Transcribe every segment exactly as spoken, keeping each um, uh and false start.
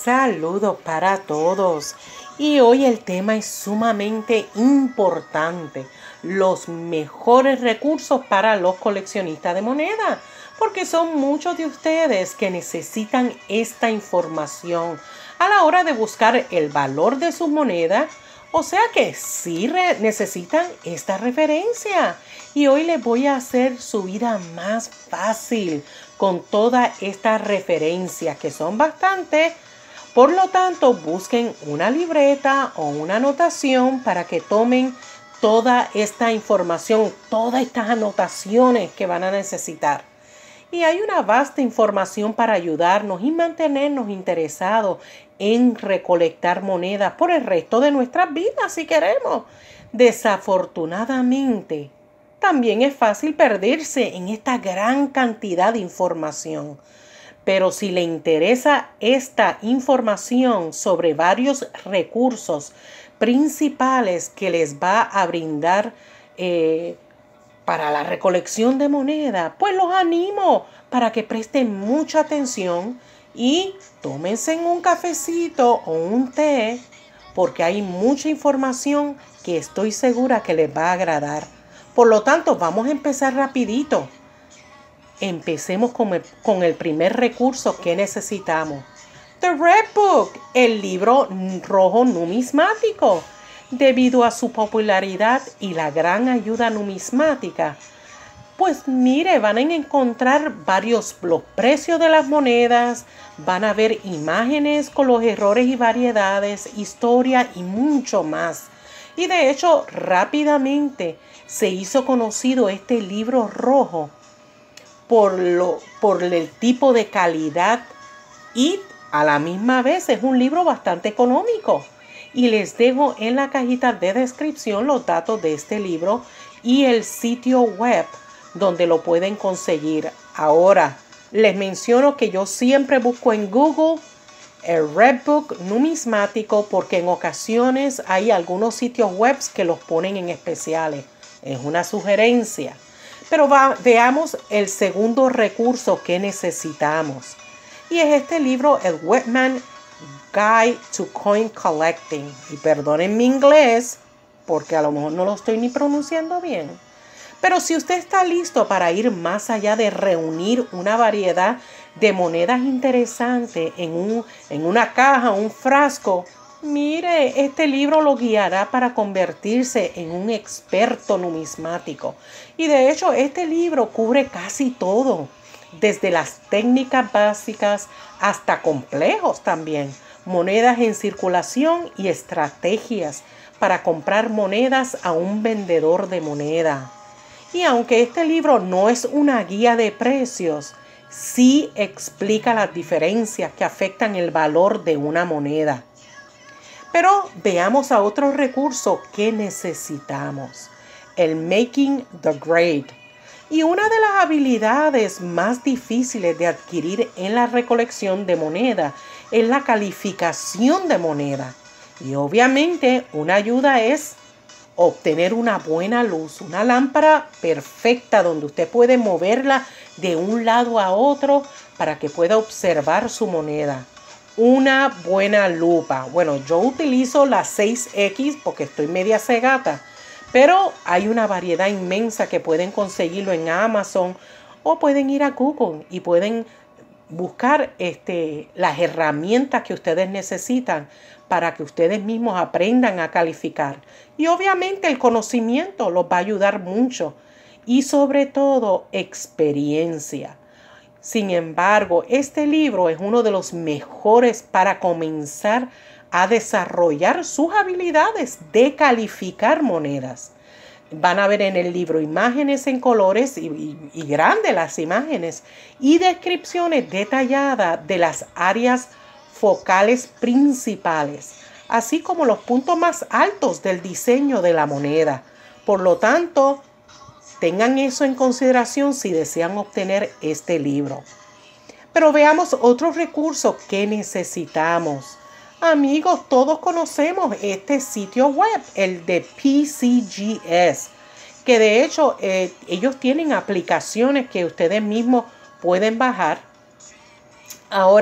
Saludos para todos. Y hoy el tema es sumamente importante. Los mejores recursos para los coleccionistas de monedas. Porque son muchos de ustedes que necesitan esta información a la hora de buscar el valor de sus monedas. O sea que sí necesitan esta referencia. Y hoy les voy a hacer su vida más fácil con todas estas referencias que son bastantes. Por lo tanto, busquen una libreta o una anotación para que tomen toda esta información, todas estas anotaciones que van a necesitar. Y hay una vasta información para ayudarnos y mantenernos interesados en recolectar monedas por el resto de nuestras vidas si queremos. Desafortunadamente, también es fácil perderse en esta gran cantidad de información. Pero si le interesa esta información sobre varios recursos principales que les va a brindar eh, para la recolección de moneda, pues los animo para que presten mucha atención y tómense un cafecito o un té, porque hay mucha información que estoy segura que les va a agradar. Por lo tanto, vamos a empezar rapidito. Empecemos con el, con el primer recurso que necesitamos. The Red Book, el libro rojo numismático. Debido a su popularidad y la gran ayuda numismática, pues mire, van a encontrar varios los precios de las monedas, van a ver imágenes con los errores y variedades, historia y mucho más. Y de hecho, rápidamente se hizo conocido este libro rojo por, lo, por el tipo de calidad y a la misma vez es un libro bastante económico. Y les dejo en la cajita de descripción los datos de este libro y el sitio web donde lo pueden conseguir. Ahora, les menciono que yo siempre busco en Google el Red Book numismático porque en ocasiones hay algunos sitios web que los ponen en especiales. Es una sugerencia. Pero va, veamos el segundo recurso que necesitamos. Y es este libro, el Whitman Guide to Coin Collecting. Y perdonen mi inglés, porque a lo mejor no lo estoy ni pronunciando bien. Pero si usted está listo para ir más allá de reunir una variedad de monedas interesantes en, un, en una caja o un frasco, mire, este libro lo guiará para convertirse en un experto numismático. Y de hecho, este libro cubre casi todo, desde las técnicas básicas hasta complejos también, monedas en circulación y estrategias para comprar monedas a un vendedor de moneda. Y aunque este libro no es una guía de precios, sí explica las diferencias que afectan el valor de una moneda. Pero veamos a otro recurso que necesitamos, el Making the Grade. Y una de las habilidades más difíciles de adquirir en la recolección de moneda es la calificación de moneda. Y obviamente una ayuda es obtener una buena luz, una lámpara perfecta donde usted puede moverla de un lado a otro para que pueda observar su moneda. Una buena lupa. Bueno, yo utilizo la seis equis porque estoy media cegata. Pero hay una variedad inmensa que pueden conseguirlo en Amazon o pueden ir a Google y pueden buscar este, las herramientas que ustedes necesitan para que ustedes mismos aprendan a calificar. Y obviamente el conocimiento los va a ayudar mucho y sobre todo experiencia. Sin embargo, este libro es uno de los mejores para comenzar a desarrollar sus habilidades de calificar monedas. Van a ver en el libro imágenes en colores y, y, y grandes las imágenes y descripciones detalladas de las áreas focales principales, así como los puntos más altos del diseño de la moneda. Por lo tanto, tengan eso en consideración si desean obtener este libro. Pero veamos otro recurso que necesitamos. Amigos, todos conocemos este sitio web, el de P C G S, que de hecho eh, ellos tienen aplicaciones que ustedes mismos pueden bajar. Ahora,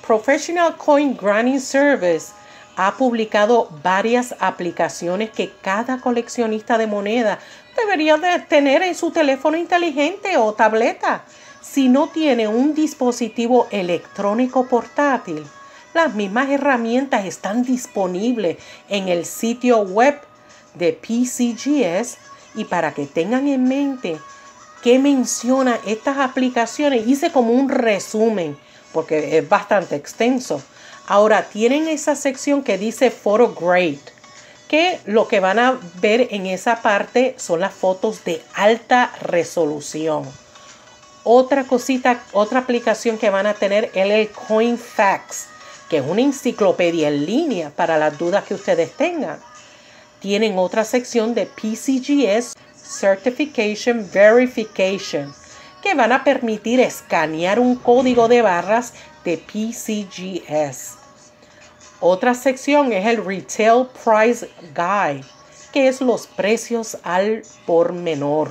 Professional Coin Granting Service ha publicado varias aplicaciones que cada coleccionista de moneda debería de tener en su teléfono inteligente o tableta. Si no tiene un dispositivo electrónico portátil, las mismas herramientas están disponibles en el sitio web de P C G S, y para que tengan en mente qué menciona estas aplicaciones, hice como un resumen porque es bastante extenso. Ahora tienen esa sección que dice Photo Grade, que lo que van a ver en esa parte son las fotos de alta resolución. Otra cosita, otra aplicación que van a tener es el Coinfax, que es una enciclopedia en línea para las dudas que ustedes tengan. Tienen otra sección de P C G S Certification Verification, que van a permitir escanear un código de barras de P C G S. Otra sección es el Retail Price Guide, que es los precios al por menor.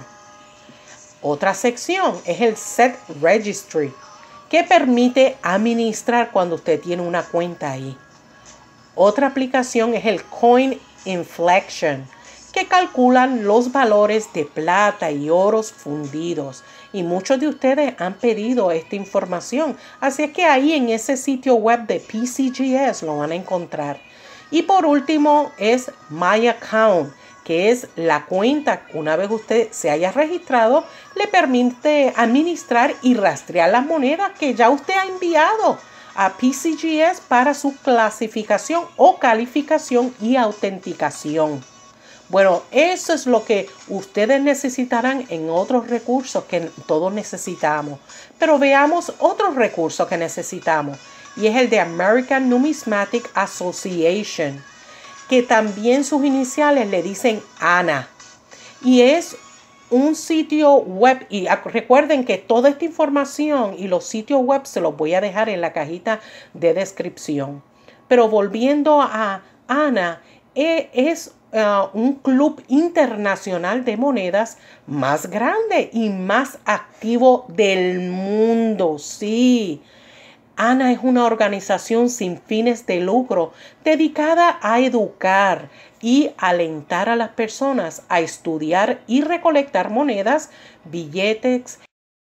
Otra sección es el Set Registry, que permite administrar cuando usted tiene una cuenta ahí. Otra aplicación es el Coin Inflection, que calculan los valores de plata y oros fundidos. Y muchos de ustedes han pedido esta información. Así es que ahí en ese sitio web de P C G S lo van a encontrar. Y por último es My Account, que es la cuenta que una vez usted se haya registrado, le permite administrar y rastrear las monedas que ya usted ha enviado a P C G S para su clasificación o calificación y autenticación. Bueno, eso es lo que ustedes necesitarán en otros recursos que todos necesitamos. Pero veamos otros recursos que necesitamos. Y es el de American Numismatic Association, que también sus iniciales le dicen A N A. Y es un sitio web. Y recuerden que toda esta información y los sitios web se los voy a dejar en la cajita de descripción. Pero volviendo a A N A, es Uh, un club internacional de monedas más grande y más activo del mundo. Sí, A N A es una organización sin fines de lucro dedicada a educar y alentar a las personas a estudiar y recolectar monedas, billetes,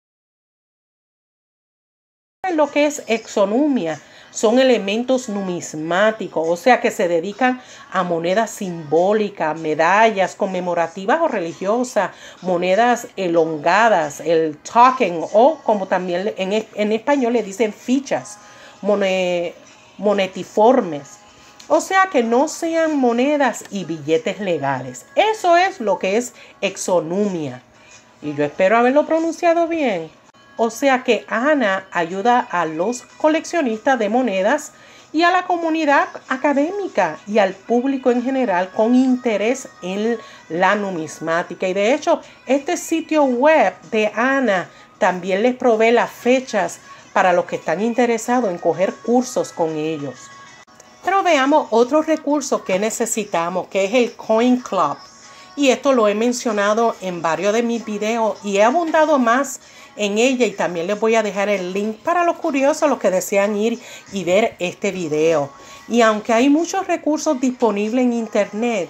lo que es exonumia. Son elementos numismáticos, o sea que se dedican a monedas simbólicas, medallas conmemorativas o religiosas, monedas elongadas, el token, o como también en, en español le dicen fichas, monet, monetiformes. O sea que no sean monedas y billetes legales. Eso es lo que es exonumia. Y yo espero haberlo pronunciado bien. O sea que A N A ayuda a los coleccionistas de monedas y a la comunidad académica y al público en general con interés en la numismática. Y de hecho, este sitio web de A N A también les provee las fechas para los que están interesados en coger cursos con ellos. Pero veamos otro recurso que necesitamos, que es el Coin Club. Y esto lo he mencionado en varios de mis videos y he abundado más en ella, y también les voy a dejar el link para los curiosos, los que desean ir y ver este video. Y aunque hay muchos recursos disponibles en internet,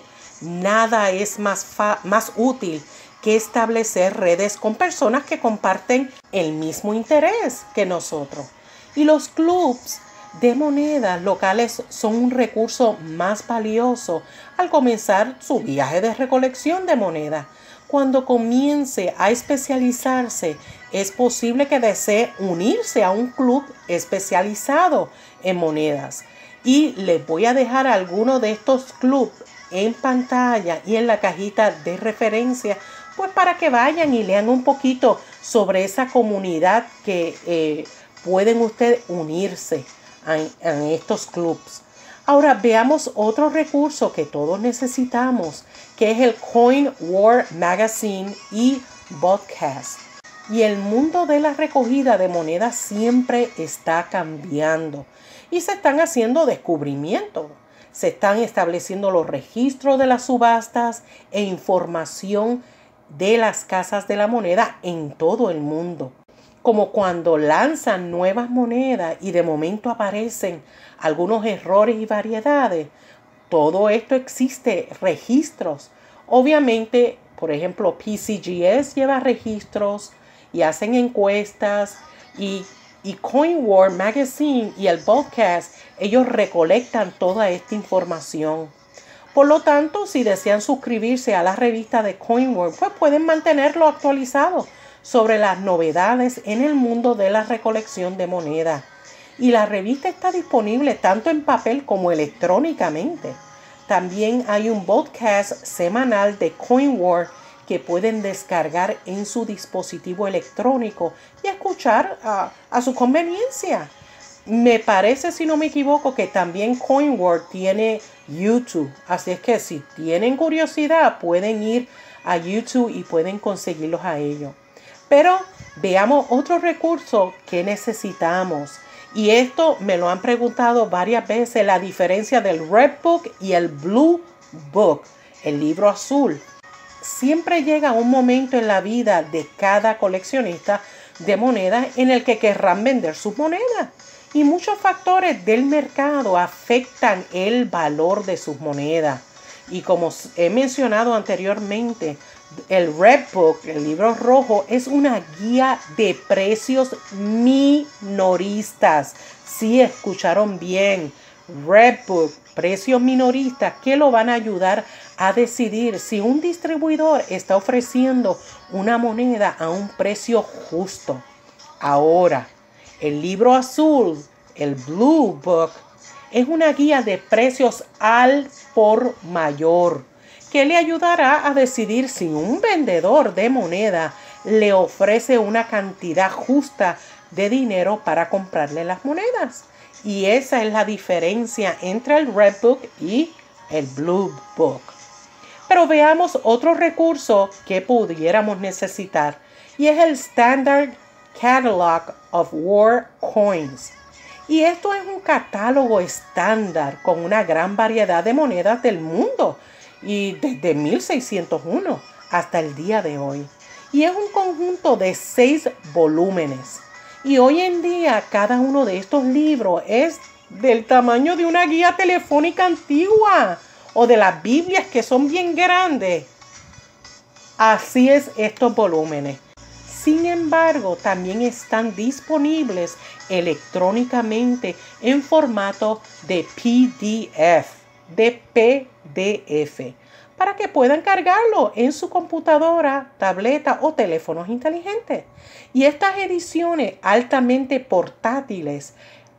nada es más, más útil que establecer redes con personas que comparten el mismo interés que nosotros. Y los clubs de monedas locales son un recurso más valioso al comenzar su viaje de recolección de monedas. Cuando comience a especializarse, es posible que desee unirse a un club especializado en monedas. Y les voy a dejar algunos de estos clubes en pantalla y en la cajita de referencia, pues para que vayan y lean un poquito sobre esa comunidad que eh, pueden ustedes unirse en, en estos clubes. Ahora veamos otro recurso que todos necesitamos, que es el Coin War Magazine y podcast. Y el mundo de la recogida de monedas siempre está cambiando y se están haciendo descubrimientos. Se están estableciendo los registros de las subastas e información de las casas de la moneda en todo el mundo. como cuando lanzan nuevas monedas y de momento aparecen algunos errores y variedades. Todo esto existe registros. Obviamente, por ejemplo, P C G S lleva registros y hacen encuestas y, y CoinWar Magazine y el podcast, ellos recolectan toda esta información. Por lo tanto, si desean suscribirse a la revista de CoinWar, pues pueden mantenerlo actualizado sobre las novedades en el mundo de la recolección de moneda. Y la revista está disponible tanto en papel como electrónicamente. También hay un podcast semanal de CoinWar que pueden descargar en su dispositivo electrónico y escuchar a, a su conveniencia. Me parece, si no me equivoco, que también CoinWar tiene YouTube. Así es que si tienen curiosidad, pueden ir a YouTube y pueden conseguirlos a ellos. Pero veamos otro recurso que necesitamos. Y esto me lo han preguntado varias veces, la diferencia del Red Book y el Blue Book, el libro azul. Siempre llega un momento en la vida de cada coleccionista de monedas en el que querrán vender sus monedas. Y muchos factores del mercado afectan el valor de sus monedas. Y como he mencionado anteriormente, el Red Book, el libro rojo, es una guía de precios minoristas. Sí, escucharon bien. Red Book, precios minoristas que lo van a ayudar a decidir si un distribuidor está ofreciendo una moneda a un precio justo. Ahora, el libro azul, el Blue Book, es una guía de precios al por mayor que le ayudará a decidir si un vendedor de moneda le ofrece una cantidad justa de dinero para comprarle las monedas. Y esa es la diferencia entre el Red Book y el Blue Book. Pero veamos otro recurso que pudiéramos necesitar y es el Standard Catalog of War Coins. Y esto es un catálogo estándar con una gran variedad de monedas del mundo y desde mil seiscientos uno hasta el día de hoy. Y es un conjunto de seis volúmenes. Y hoy en día cada uno de estos libros es del tamaño de una guía telefónica antigua o de las Biblias que son bien grandes. Así es estos volúmenes. Sin embargo, también están disponibles electrónicamente en formato de P D F, de P D F, para que puedan cargarlo en su computadora, tableta o teléfonos inteligentes. Y estas ediciones altamente portátiles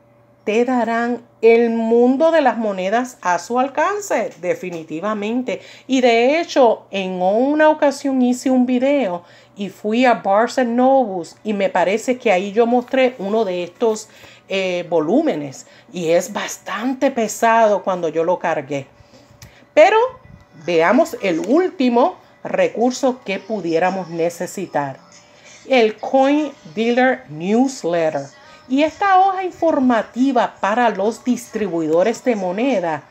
te darán el mundo de las monedas a su alcance, definitivamente. Y de hecho, en una ocasión hice un video y fui a Barnes and Noble y me parece que ahí yo mostré uno de estos eh, volúmenes. Y es bastante pesado cuando yo lo cargué. Pero veamos el último recurso que pudiéramos necesitar. El Coin Dealer Newsletter. Y esta hoja informativa para los distribuidores de moneda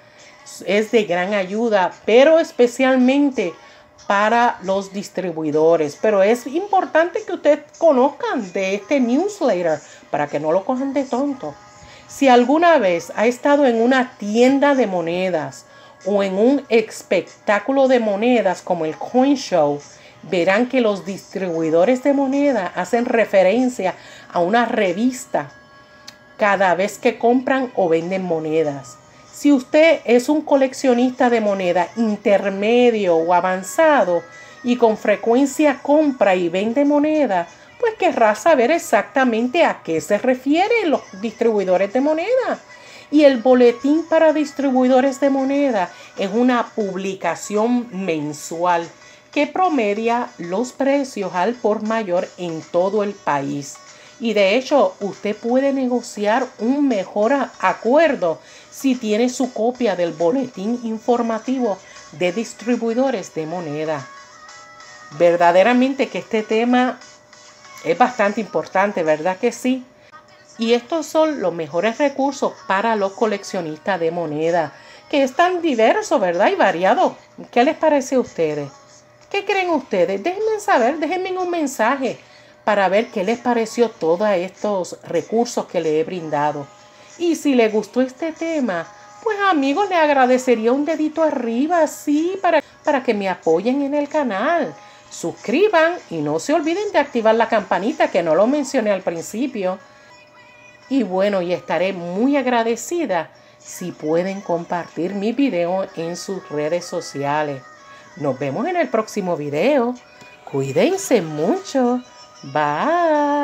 es de gran ayuda, pero especialmente para los distribuidores. Pero es importante que ustedes conozcan de este newsletter para que no lo cojan de tonto. Si alguna vez ha estado en una tienda de monedas o en un espectáculo de monedas como el Coin Show, verán que los distribuidores de moneda hacen referencia a una revista cada vez que compran o venden monedas. Si usted es un coleccionista de moneda intermedio o avanzado y con frecuencia compra y vende moneda, pues querrá saber exactamente a qué se refieren los distribuidores de moneda. Y el boletín para distribuidores de moneda es una publicación mensual que promedia los precios al por mayor en todo el país. Y de hecho, usted puede negociar un mejor acuerdo si tiene su copia del boletín informativo de distribuidores de moneda. Verdaderamente que este tema es bastante importante, ¿verdad que sí? Y estos son los mejores recursos para los coleccionistas de moneda, que es tan diverso, ¿verdad? Y variado. ¿Qué les parece a ustedes? ¿Qué creen ustedes? Déjenme saber, déjenme un mensaje para ver qué les pareció todos estos recursos que le he brindado. Y si les gustó este tema, pues amigos, le agradecería un dedito arriba, sí, para, para que me apoyen en el canal. Suscriban y no se olviden de activar la campanita, que no lo mencioné al principio. Y bueno, y estaré muy agradecida si pueden compartir mi video en sus redes sociales. Nos vemos en el próximo video. Cuídense mucho. Bye.